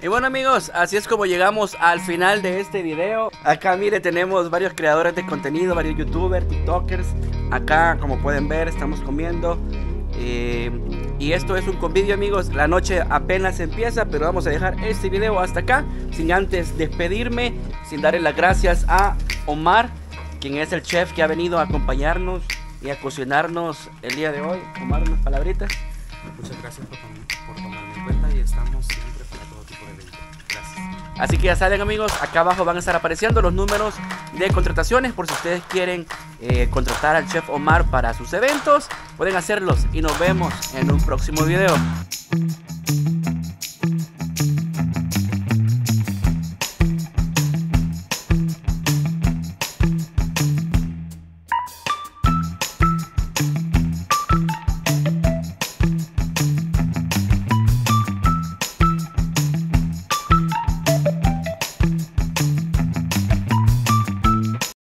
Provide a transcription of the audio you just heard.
Y bueno amigos, así es como llegamos al final de este video. Acá mire, tenemos varios creadores de contenido, varios youtubers, tiktokers. Acá como pueden ver estamos comiendo. Y esto es un convivio amigos. La noche apenas empieza, pero vamos a dejar este video hasta acá, sin antes despedirme, sin darle las gracias a Omar, quien es el chef que ha venido a acompañarnos y a cocinarnos el día de hoy. Omar, unas palabritas. Muchas gracias por tomarme en cuenta y estamos siempre para todo tipo de eventos. Gracias. Así que ya saben amigos, acá abajo van a estar apareciendo los números de contrataciones por si ustedes quieren contratar al chef Omar para sus eventos. Pueden hacerlos y nos vemos en un próximo video.